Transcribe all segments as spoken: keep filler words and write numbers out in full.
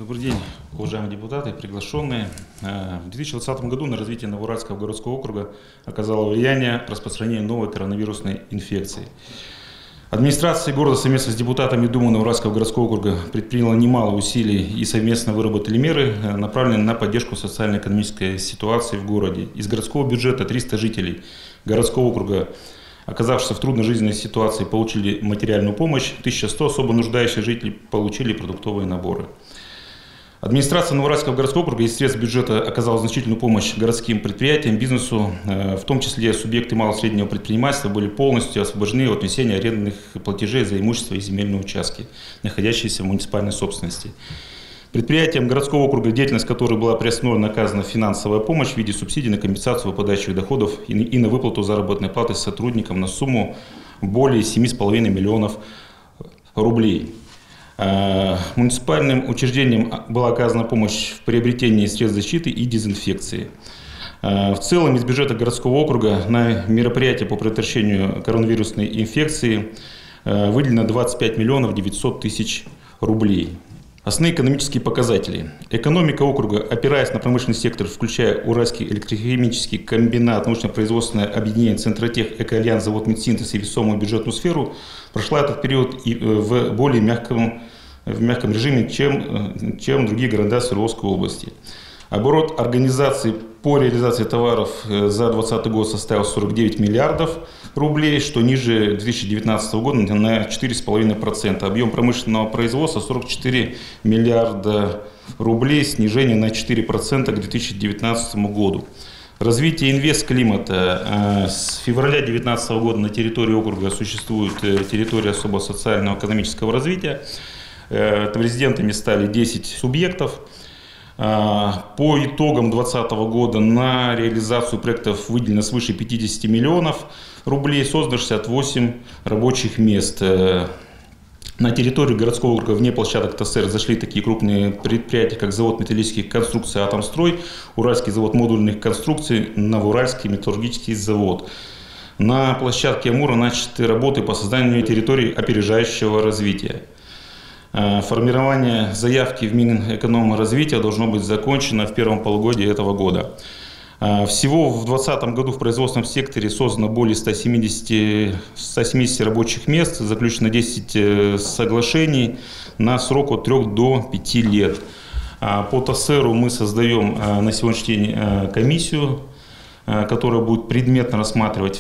Добрый день, уважаемые депутаты, приглашенные. В две тысячи двадцатом году на развитие Новоуральского городского округа оказало влияние распространение новой коронавирусной инфекции. Администрация города совместно с депутатами Думы Новоуральского городского округа предприняла немало усилий и совместно выработали меры, направленные на поддержку социально-экономической ситуации в городе. Из городского бюджета триста жителей городского округа, оказавшихся в трудной жизненной ситуации, получили материальную помощь, тысяча сто особо нуждающих жителей получили продуктовые наборы. Администрация Новоуральского городского округа из средств бюджета оказала значительную помощь городским предприятиям, бизнесу, в том числе субъекты малого и среднего предпринимательства были полностью освобождены от внесения арендных платежей за имущество и земельные участки, находящиеся в муниципальной собственности. Предприятиям городского округа, деятельность которой была приостановлена, оказана финансовая помощь в виде субсидий на компенсацию выпадающих доходов и на выплату заработной платы сотрудникам на сумму более семи с половиной миллионов рублей. Муниципальным учреждениям была оказана помощь в приобретении средств защиты и дезинфекции. В целом из бюджета городского округа на мероприятия по предотвращению коронавирусной инфекции выделено двадцать пять миллионов девятьсот тысяч рублей. Основные экономические показатели. Экономика округа, опираясь на промышленный сектор, включая Уральский электрохимический комбинат, научно-производственное объединение Центротех, Экоальянс, завод Медсинтез и весомую бюджетную сферу, прошла этот период и в более мягком, в мягком режиме, чем, чем другие города Свердловской области. Оборот организации по реализации товаров за две тысячи двадцатый год составил сорок девять миллиардов рублей, что ниже две тысячи девятнадцатого года на четыре с половиной процента. Объем промышленного производства сорок четыре миллиарда рублей, снижение на четыре процента к две тысячи девятнадцатому году. Развитие инвестклимата. С февраля две тысячи девятнадцатого года на территории округа существует территория особо социального экономического развития. Резидентами стали десять субъектов. По итогам две тысячи двадцатого года на реализацию проектов выделено свыше пятидесяти миллионов рублей, создано шестьдесят восемь рабочих мест. На территории городского округа вне площадок ТСР зашли такие крупные предприятия, как завод металлических конструкций «Атомстрой», Уральский завод модульных конструкций, Новоуральский металлургический завод. На площадке Амура начаты работы по созданию территории опережающего развития. Формирование заявки в Минэкономразвития должно быть закончено в первом полугодии этого года. Всего в две тысячи двадцатом году в производственном секторе создано более ста семидесяти рабочих мест, заключено десять соглашений на срок от трёх до пяти лет. По ТСРу мы создаем на сегодняшний день комиссию, которая будет предметно рассматривать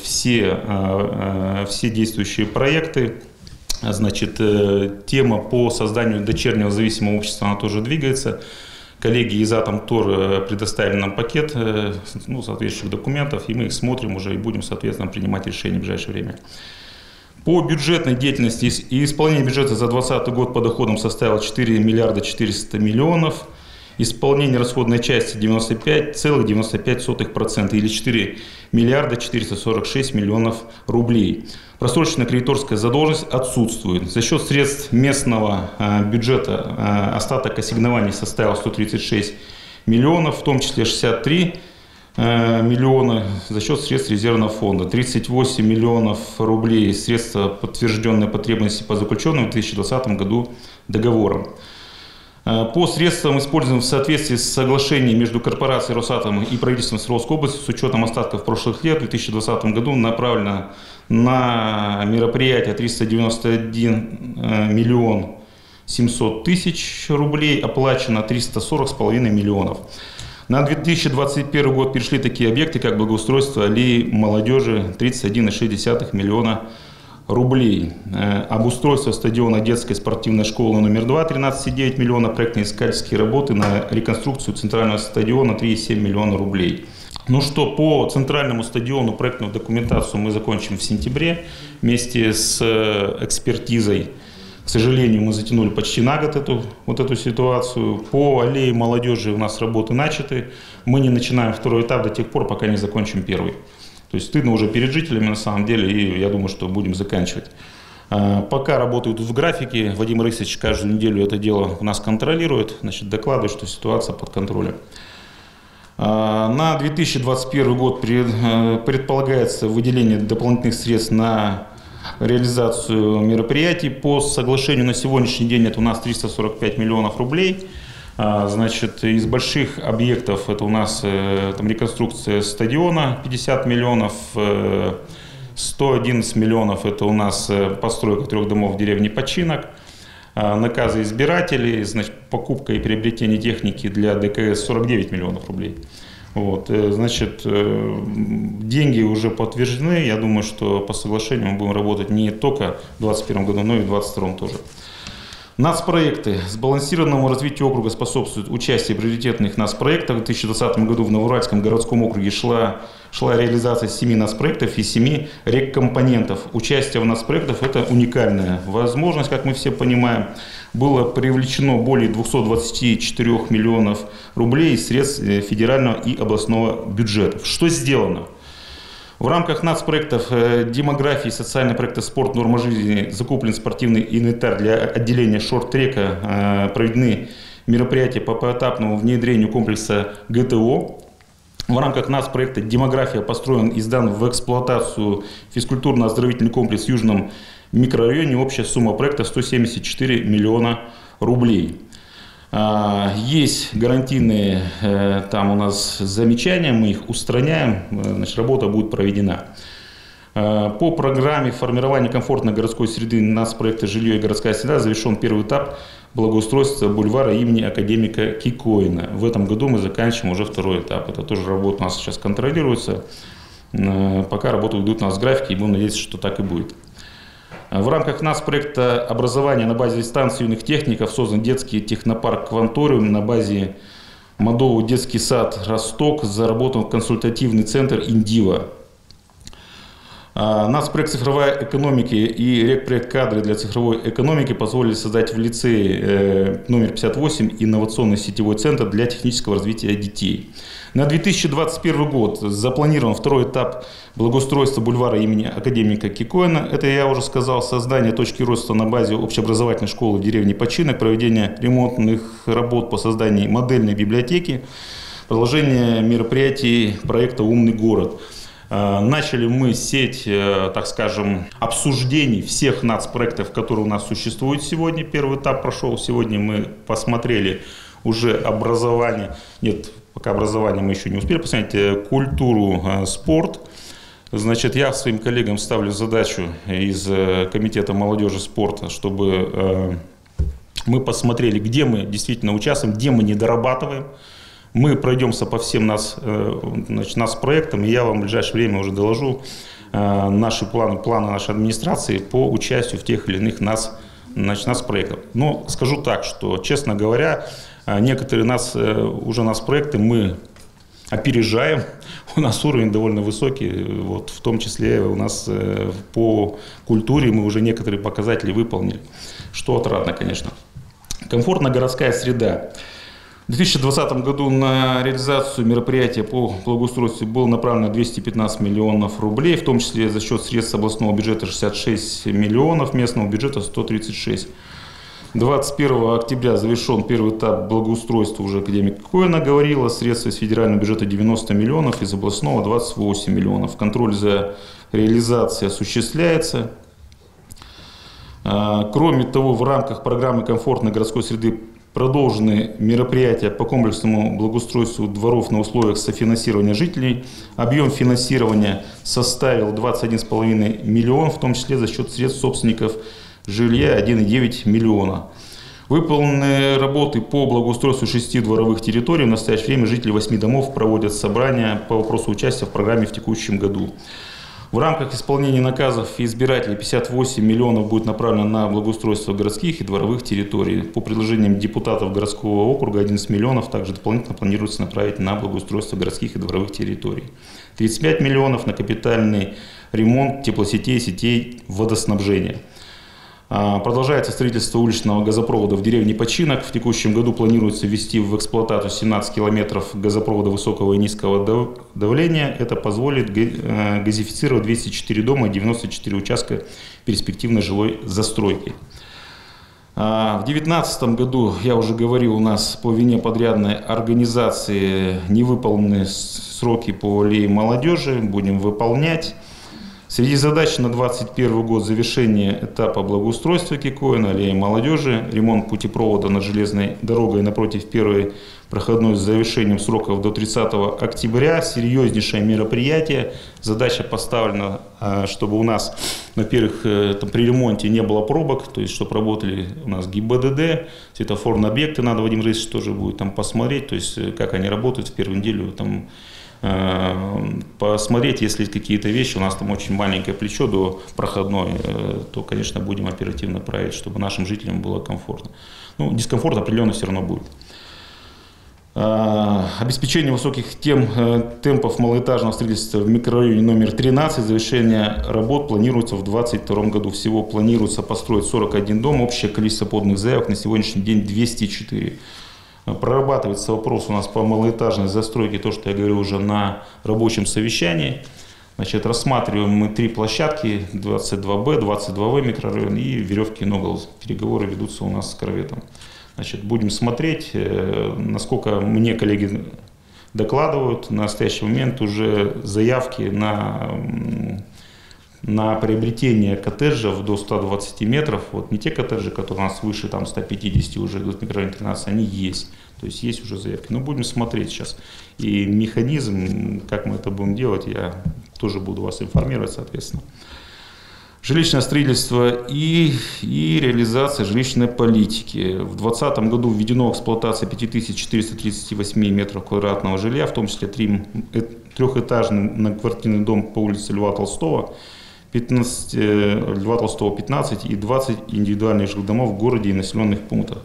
все, все действующие проекты. Значит, тема по созданию дочернего зависимого общества, она тоже двигается. Коллеги из Атомтор предоставили нам пакет ну, соответствующих документов, и мы их смотрим уже и будем, соответственно, принимать решения в ближайшее время. По бюджетной деятельности и исполнение бюджета за две тысячи двадцатый год по доходам составило четыре миллиарда четыреста миллионов. Исполнение расходной части девяносто пять целых девяносто пять сотых процента или четыре миллиарда четыреста сорок шесть миллионов рублей. Просроченная кредиторская задолженность отсутствует. За счет средств местного бюджета остаток ассигнований составил сто тридцать шесть миллионов, в том числе шестьдесят три миллиона за счет средств резервного фонда, тридцать восемь миллионов рублей средства подтвержденной потребности по заключенным в две тысячи двадцатом году договорам. По средствам, используемым в соответствии с соглашением между корпорацией Росатом и правительством Свердловской области с учетом остатков прошлых лет, в две тысячи двадцатом году направлено на мероприятие триста девяносто один миллион семьсот тысяч рублей, оплачено триста сорок с половиной миллионов. На две тысячи двадцать первый год перешли такие объекты, как благоустройство аллеи молодежи, тридцать один и шесть десятых миллиона рублей. Обустройство стадиона детской спортивной школы номер два, тринадцать и девять миллиона, проектно-искательские работы на реконструкцию центрального стадиона, три и семь миллиона рублей. Ну что, по центральному стадиону проектную документацию мы закончим в сентябре вместе с экспертизой. К сожалению, мы затянули почти на год эту, вот эту ситуацию. По аллее молодежи у нас работы начаты. Мы не начинаем второй этап до тех пор, пока не закончим первый. То есть стыдно уже перед жителями на самом деле, и я думаю, что будем заканчивать. Пока работают в графике, Вадим Рысович каждую неделю это дело у нас контролирует, значит, докладывает, что ситуация под контролем. На две тысячи двадцать первый год предполагается выделение дополнительных средств на реализацию мероприятий. По соглашению на сегодняшний день это у нас триста сорок пять миллионов рублей. Значит, из больших объектов это у нас там реконструкция стадиона пятьдесят миллионов, сто одиннадцать миллионов это у нас постройка трех домов в деревне Починок, наказы избирателей, значит, покупка и приобретение техники для ДКС сорок девять миллионов рублей. Вот, значит, деньги уже подтверждены. Я думаю, что по соглашению мы будем работать не только в двадцать первом году, но и в двадцать втором тоже. Нацпроекты. Сбалансированному развитию округа способствует участие в приоритетных нацпроектах. В две тысячи двадцатом году в Новоуральском городском округе шла, шла реализация семи нацпроектов и семи реккомпонентов. Участие в нацпроектах – это уникальная возможность, как мы все понимаем. Было привлечено более двухсот двадцати четырёх миллионов рублей из средств федерального и областного бюджетов. Что сделано? В рамках нацпроектов демографии, социального проекта «Спорт. Норма жизни» закуплен спортивный инвентарь для отделения шорт-трека, проведены мероприятия по поэтапному внедрению комплекса ГТО. В рамках нацпроекта «Демография» построен и сдан в эксплуатацию физкультурно-оздоровительный комплекс в Южном микрорайоне. Общая сумма проекта сто семьдесят четыре миллиона рублей. Есть гарантийные там у нас замечания, мы их устраняем, значит, работа будет проведена. По программе формирования комфортной городской среды нацпроекта «Жилье и городская среда» завершен первый этап благоустройства бульвара имени академика Кикоина. В этом году мы заканчиваем уже второй этап. Это тоже работа у нас сейчас контролируется. Пока работы идут у нас в графике, и будем надеяться, что так и будет. В рамках нацпроекта образования на базе станции юных техников создан детский технопарк «Кванториум», на базе МОДОВ детский сад «Росток», заработан консультативный центр «Индива». Нацпроект цифровой экономики и рекпроект кадры для цифровой экономики позволили создать в лицее номер пятьдесят восемь инновационный сетевой центр для технического развития детей. На две тысячи двадцать первый год запланирован второй этап благоустройства бульвара имени академика Кикоина. Это, я уже сказал, создание точки роста на базе общеобразовательной школы в деревне Починок, проведение ремонтных работ по созданию модельной библиотеки, продолжение мероприятий проекта «Умный город». Начали мы сеть, так скажем, обсуждений всех нацпроектов, которые у нас существуют сегодня. Первый этап прошел. Сегодня мы посмотрели уже образование. Нет, пока образование мы еще не успели посмотреть. Культуру, спорт. Значит, я своим коллегам ставлю задачу из комитета молодежи спорта, чтобы мы посмотрели, где мы действительно участвуем, где мы не дорабатываем. Мы пройдемся по всем нас, значит, нас проектам, и я вам в ближайшее время уже доложу наши планы, планы нашей администрации по участию в тех или иных нас, значит, нас проектах. Но скажу так, что, честно говоря, некоторые нас, уже нас проекты мы опережаем, у нас уровень довольно высокий, вот, в том числе у нас по культуре мы уже некоторые показатели выполнили, что отрадно, конечно. Комфортная городская среда. В две тысячи двадцатом году на реализацию мероприятия по благоустройству было направлено двести пятнадцать миллионов рублей, в том числе за счет средств областного бюджета шестьдесят шесть миллионов, местного бюджета сто тридцать шесть. двадцать первого октября завершен первый этап благоустройства, уже академик Кикоина говорила, средства из федерального бюджета девяносто миллионов, из областного двадцать восемь миллионов. Контроль за реализацией осуществляется. Кроме того, в рамках программы комфортной городской среды продолжены мероприятия по комплексному благоустройству дворов на условиях софинансирования жителей. Объем финансирования составил двадцать один и пять десятых миллиона, в том числе за счет средств собственников жилья один и девять миллиона. Выполнены работы по благоустройству шести дворовых территорий. В настоящее время жители восьми домов проводят собрания по вопросу участия в программе в текущем году. В рамках исполнения наказов избирателей пятьдесят восемь миллионов будет направлено на благоустройство городских и дворовых территорий. По предложениям депутатов городского округа одиннадцать миллионов также дополнительно планируется направить на благоустройство городских и дворовых территорий. тридцать пять миллионов на капитальный ремонт теплосетей и сетей водоснабжения. Продолжается строительство уличного газопровода в деревне Починок. В текущем году планируется ввести в эксплуатацию семнадцать километров газопровода высокого и низкого давления. Это позволит газифицировать двести четыре дома и девяносто четыре участка перспективной жилой застройки. В две тысячи девятнадцатом году, я уже говорил, у нас по вине подрядной организации не выполнены сроки по аллее молодежи. Будем выполнять. Среди задач на две тысячи двадцать первый год завершение этапа благоустройства Кикоина, аллеи молодежи, ремонт путепровода над железной дорогой напротив первой проходной с завершением сроков до тридцатого октября. Серьезнейшее мероприятие. Задача поставлена, чтобы у нас, во-первых, при ремонте не было пробок, то есть чтобы работали у нас ГИБДД, светофорные объекты, надо Вадим Раисович тоже будет там посмотреть, то есть как они работают в первую неделю, там, посмотреть, если какие-то вещи, у нас там очень маленькое плечо до проходной, то, конечно, будем оперативно править, чтобы нашим жителям было комфортно. Ну, дискомфорт определенно все равно будет. Обеспечение высоких тем, темпов малоэтажного строительства в микрорайоне номер тринадцать. Завершение работ планируется в две тысячи двадцать втором году. Всего планируется построить сорок один дом. Общее количество поданных заявок на сегодняшний день двести четыре. Прорабатывается вопрос у нас по малоэтажной застройке, то, что я говорил уже на рабочем совещании. Значит, рассматриваем мы три площадки, двадцать два Б, двадцать два В микрорайон и Веревкин угол. Переговоры ведутся у нас с Корветом. Значит, будем смотреть, насколько мне коллеги докладывают, на настоящий момент уже заявки на, на приобретение коттеджев до ста двадцати метров, вот не те коттеджи, которые у нас выше там, ста пятидесяти уже идут в микрорайоне тринадцать, они есть, то есть есть уже заявки. Но будем смотреть сейчас. И механизм, как мы это будем делать, я тоже буду вас информировать, соответственно. Жилищное строительство и, и реализация жилищной политики. В двадцатом году введено в эксплуатацию пять тысяч четыреста тридцать восемь метров квадратного жилья, в том числе три, трехэтажный многоквартирный дом по улице Льва Толстого, пятнадцать, Льва Толстого пятнадцать и двадцать индивидуальных жилых домов в городе и населенных пунктах.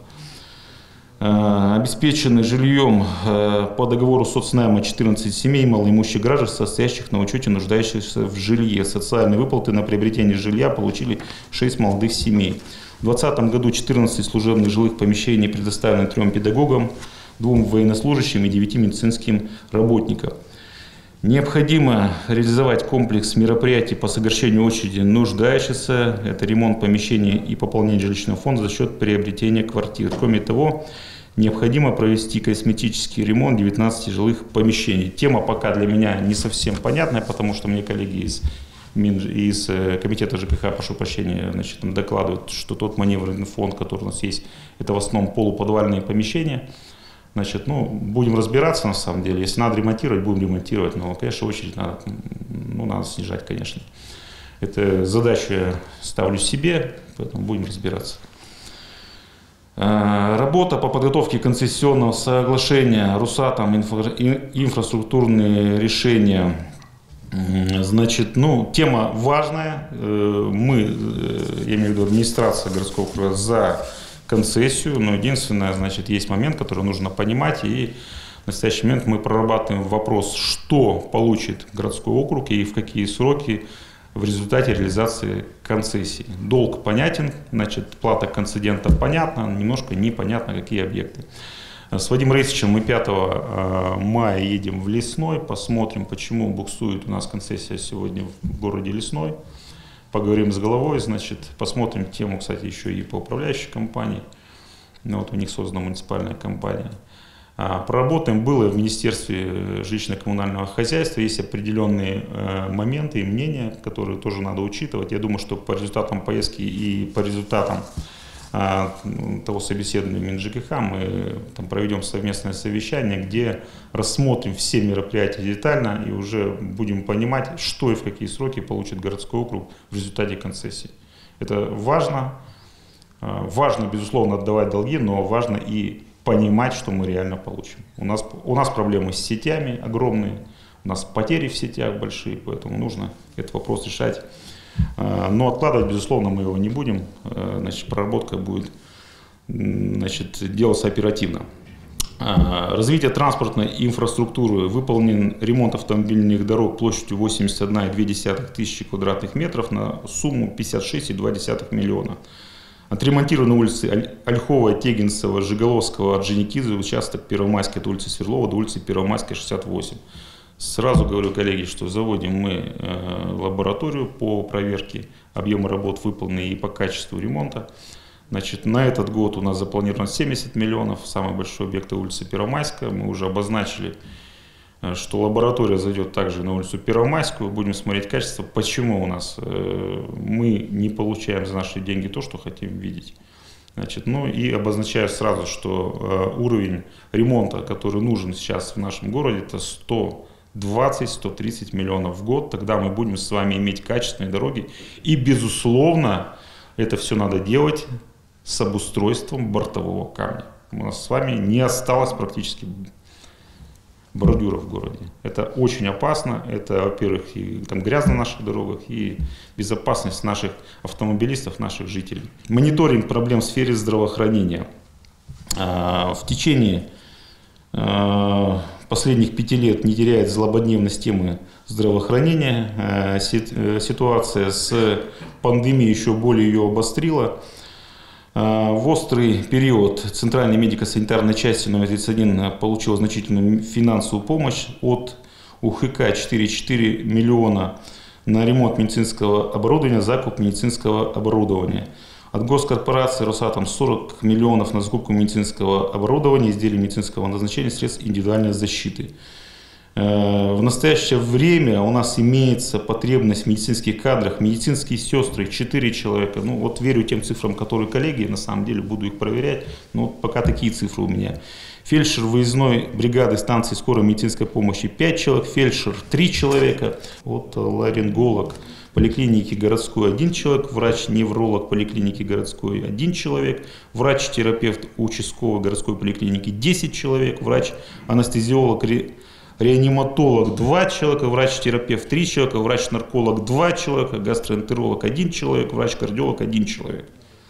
Обеспечены жильем по договору соцнайма четырнадцать семей малоимущих граждан, состоящих на учете, нуждающихся в жилье. Социальные выплаты на приобретение жилья получили шесть молодых семей. В двадцатом году четырнадцать служебных жилых помещений предоставлены трем педагогам, двум военнослужащим и девяти медицинским работникам. Необходимо реализовать комплекс мероприятий по сокращению очереди нуждающихся. Это ремонт помещений и пополнение жилищного фонда за счет приобретения квартир. Кроме того, необходимо провести косметический ремонт девятнадцати жилых помещений. Тема пока для меня не совсем понятная, потому что мне коллеги из, из комитета ЖКХ, прошу прощения, значит, докладывают, что тот маневренный фонд, который у нас есть, это в основном полуподвальные помещения. Значит, ну, будем разбираться на самом деле. Если надо ремонтировать, будем ремонтировать. Но, конечно, очередь надо, ну, надо снижать, конечно. Это задачу я ставлю себе, поэтому будем разбираться. Работа по подготовке концессионного соглашения Русатом, инфра, инфраструктурные решения. Значит, ну, тема важная. Мы, я имею в виду администрация городского округа, за концессию, но единственное, значит, есть момент, который нужно понимать, и в настоящий момент мы прорабатываем вопрос, что получит городской округ и в какие сроки в результате реализации концессии. Долг понятен, значит, плата концедента понятна, немножко непонятно, какие объекты. С Вадимом Раисовичем мы пятого мая едем в Лесной, посмотрим, почему буксует у нас концессия сегодня в городе Лесной. Поговорим с головой, значит, посмотрим тему, кстати, еще и по управляющей компании. Ну, вот у них создана муниципальная компания. А, проработаем было в Министерстве жилищно-коммунального хозяйства. Есть определенные э, моменты и мнения, которые тоже надо учитывать. Я думаю, что по результатам поездки и по результатам э, того собеседования МинЖКХ мы там проведем совместное совещание, где рассмотрим все мероприятия детально и уже будем понимать, что и в какие сроки получит городской округ в результате концессии. Это важно. Важно, безусловно, отдавать долги, но важно и понимать, что мы реально получим. У нас, у нас проблемы с сетями огромные, у нас потери в сетях большие, поэтому нужно этот вопрос решать. Но откладывать, безусловно, мы его не будем. Значит, проработка будет, значит, делаться оперативно. Развитие транспортной инфраструктуры. Выполнен ремонт автомобильных дорог площадью восемьдесят одна целых две десятых тысячи квадратных метров на сумму пятьдесят шесть целых два десятых миллиона. Отремонтированы улицы Ольхова, Тегинцева, Жиголовского, Орджоникидзе, участок Первомайской от улицы Сверлова до улицы Первомайской, шестьдесят восемь. Сразу говорю, коллеги, что заводим мы э, лабораторию по проверке объема работ выполненных и по качеству ремонта. Значит, на этот год у нас запланировано семьдесят миллионов, самый большой объект улица Первомайская. Мы уже обозначили что лаборатория зайдет также на улицу Первомайскую, будем смотреть качество, почему у нас мы не получаем за наши деньги то, что хотим видеть. Значит, ну и обозначаю сразу, что уровень ремонта, который нужен сейчас в нашем городе, это сто двадцать — сто тридцать миллионов в год, тогда мы будем с вами иметь качественные дороги. И, безусловно, это все надо делать с обустройством бортового камня. У нас с вами не осталось практически бордюров в городе. Это очень опасно. Это, во-первых, и там грязно на наших дорогах, и безопасность наших автомобилистов, наших жителей. Мониторинг проблем в сфере здравоохранения. В течение последних пяти лет не теряет злободневность темы здравоохранения. Ситуация с пандемией еще более ее обострила. В острый период Центральной медико-санитарной части номер тридцать один получила значительную финансовую помощь от УХК четыре целых четыре десятых миллиона на ремонт медицинского оборудования, закуп медицинского оборудования. От госкорпорации Росатом сорок миллионов на закупку медицинского оборудования, изделий медицинского назначения, средств индивидуальной защиты. В настоящее время у нас имеется потребность в медицинских кадрах, медицинские сестры, четыре человека. Ну вот верю тем цифрам, которые коллеги, на самом деле буду их проверять, но вот пока такие цифры у меня. Фельдшер выездной бригады станции скорой медицинской помощи пять человек, фельдшер три человека, вот ларинголог поликлиники городской один человек, врач-невролог поликлиники городской один человек, врач-терапевт участковой городской поликлиники десять человек, врач-анестезиолог, реаниматолог два человека, врач-терапевт три человека, врач-нарколог два человека, гастроэнтеролог один человек, врач-кардиолог один человек.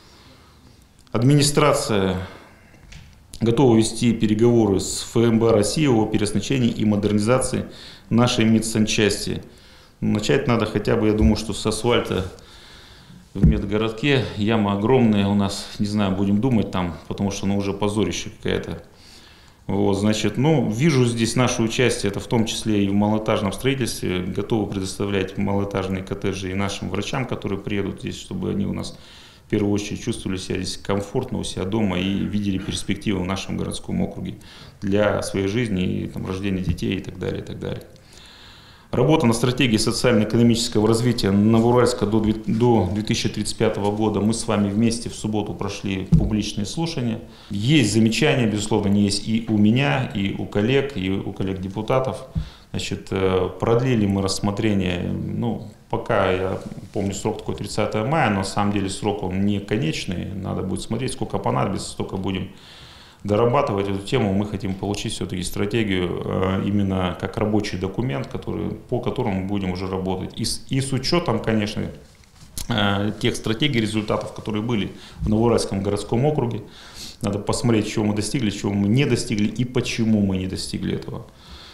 Администрация готова вести переговоры с ФМБ России о переоснащении и модернизации нашей медсанчасти. Начать надо хотя бы, я думаю, что с асфальта в медгородке. Яма огромная у нас, не знаю, будем думать там, потому что она уже позорище какая-то. Вот, значит, ну, вижу здесь наше участие, это в том числе и в малоэтажном строительстве. Готовы предоставлять малоэтажные коттеджи и нашим врачам, которые приедут здесь, чтобы они у нас в первую очередь чувствовали себя здесь комфортно у себя дома и видели перспективы в нашем городском округе для своей жизни и там, рождения детей и так далее, и так далее. Работа на стратегии социально-экономического развития Новоуральска до две тысячи тридцать пятого года. Мы с вами вместе в субботу прошли публичные слушания. Есть замечания, безусловно, они есть и у меня, и у коллег, и у коллег-депутатов. Значит, продлили мы рассмотрение, ну, пока я помню срок такой тридцатое мая, но на самом деле срок он не конечный. Надо будет смотреть, сколько понадобится, столько будем дорабатывать эту тему. Мы хотим получить все-таки стратегию именно как рабочий документ, который, по которому мы будем уже работать. И с, и с учетом, конечно, тех стратегий, результатов, которые были в Новоуральском городском округе. Надо посмотреть, чего мы достигли, чего мы не достигли и почему мы не достигли этого.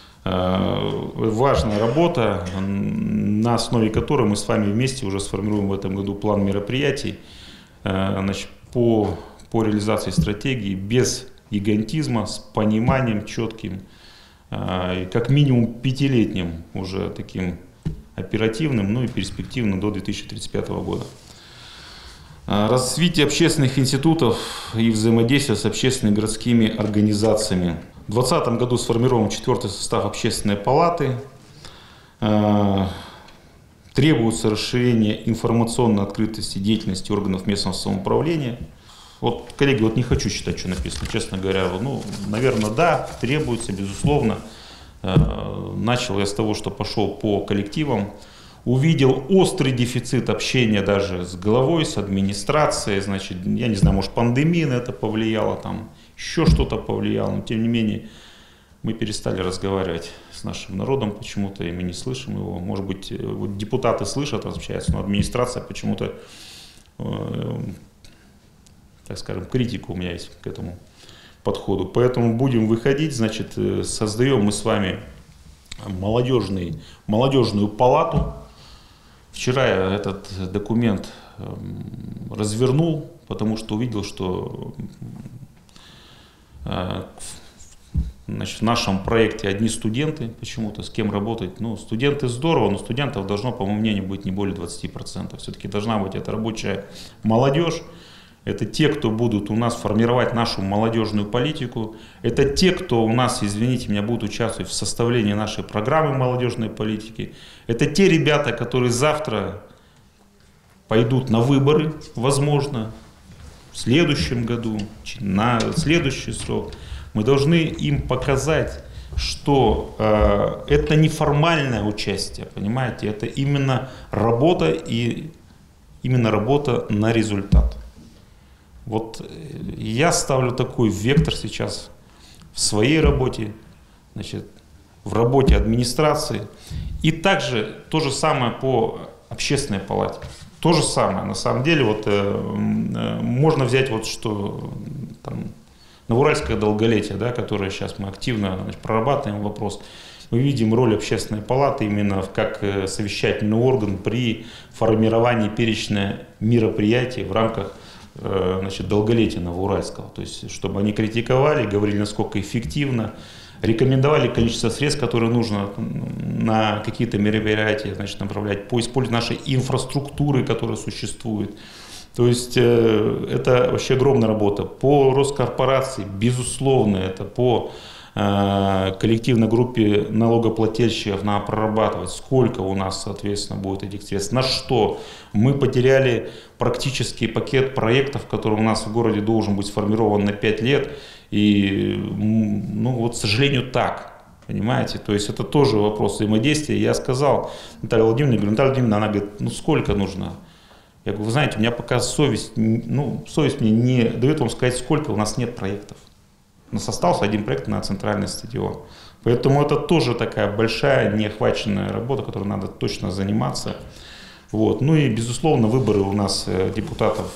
Важная работа, на основе которой мы с вами вместе уже сформируем в этом году план мероприятий, значит, по, по реализации стратегии без гигантизма, с пониманием четким, как минимум пятилетним, уже таким оперативным, ну и перспективным до две тысячи тридцать пятого года. Развитие общественных институтов и взаимодействие с общественными городскими организациями. В две тысячи двадцатом году сформирован четвертый состав общественной палаты. Требуется расширение информационной открытости деятельности органов местного самоуправления. Вот, коллеги, вот не хочу читать, что написано, честно говоря. Ну, наверное, да, требуется, безусловно. Начал я с того, что пошел по коллективам. Увидел острый дефицит общения даже с главой, с администрацией. Значит, я не знаю, может, пандемия на это повлияла, там еще что-то повлияло. Но, тем не менее, мы перестали разговаривать с нашим народом почему-то, и мы не слышим его. Может быть, вот депутаты слышат, общаются, но администрация почему-то... так скажем, критика у меня есть к этому подходу. Поэтому будем выходить, значит, создаем мы с вами молодежный, молодежную палату. Вчера я этот документ развернул, потому что увидел, что значит, в нашем проекте одни студенты почему-то, с кем работать. Ну, студенты здорово, но студентов должно, по моему мнению, быть не более двадцати процентов. Все-таки должна быть эта рабочая молодежь. Это те, кто будут у нас формировать нашу молодежную политику. Это те, кто у нас, извините меня, будут участвовать в составлении нашей программы молодежной политики. Это те ребята, которые завтра пойдут на выборы, возможно, в следующем году, на следующий срок. Мы должны им показать, что э, это не формальное участие, понимаете, это именно работа и именно работа на результат. Вот я ставлю такой вектор сейчас в своей работе, значит, в работе администрации. И также то же самое по общественной палате. То же самое. На самом деле, вот, э, можно взять, вот, что там, Новоуральское долголетие, да, которое сейчас мы активно, значит, прорабатываем вопрос. Мы видим роль общественной палаты именно как совещательный орган при формировании перечня мероприятий в рамках, значит, долголетия Новоуральского. То есть, чтобы они критиковали, говорили, насколько эффективно, рекомендовали количество средств, которые нужно на какие-то мероприятия, значит, направлять по использованию нашей инфраструктуры, которая существует. То есть э, это вообще огромная работа. По Роскорпорации, безусловно, это по э, коллективной группе налогоплательщиков надо прорабатывать, сколько у нас, соответственно, будет этих средств, на что. Мы потеряли практически пакет проектов, который у нас в городе должен быть сформирован на пять лет. И, ну вот, к сожалению, так. Понимаете, то есть это тоже вопрос взаимодействия. Я сказал Наталье Владимировне, говорю, Наталья Владимировна, она говорит, ну сколько нужно? Я говорю, вы знаете, у меня пока совесть, ну, совесть мне не дает вам сказать, сколько, у нас нет проектов. У нас остался один проект на центральный стадион. Поэтому это тоже такая большая неохваченная работа, которой надо точно заниматься. Вот. Ну и, безусловно, выборы у нас депутатов,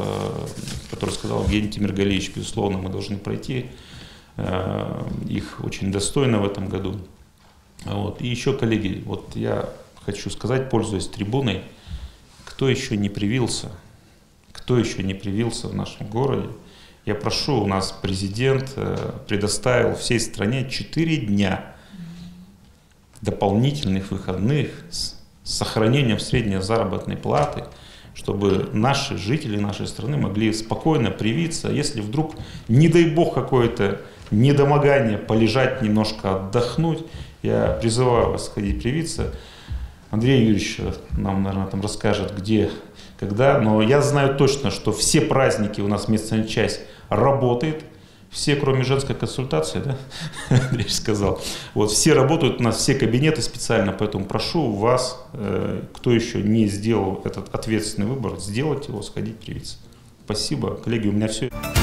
которые сказал Евгений Тимиргалиевич, безусловно, мы должны пройти. Их очень достойно в этом году. Вот. И еще, коллеги, вот я хочу сказать, пользуясь трибуной, кто еще не привился, кто еще не привился в нашем городе, я прошу, у нас президент предоставил всей стране четыре дня дополнительных выходных с сохранением средней заработной платы, чтобы наши жители нашей страны могли спокойно привиться. Если вдруг, не дай бог, какое-то недомогание, полежать немножко, отдохнуть, я призываю вас сходить привиться. Андрей Юрьевич нам, наверное, там расскажет, где, когда, но я знаю точно, что все праздники у нас местная часть работает, все, кроме женской консультации, да, Андрей сказал, вот, все работают, у нас все кабинеты специально, поэтому прошу вас, э, кто еще не сделал этот ответственный выбор, сделать его, сходить привиться. Спасибо, коллеги, у меня все.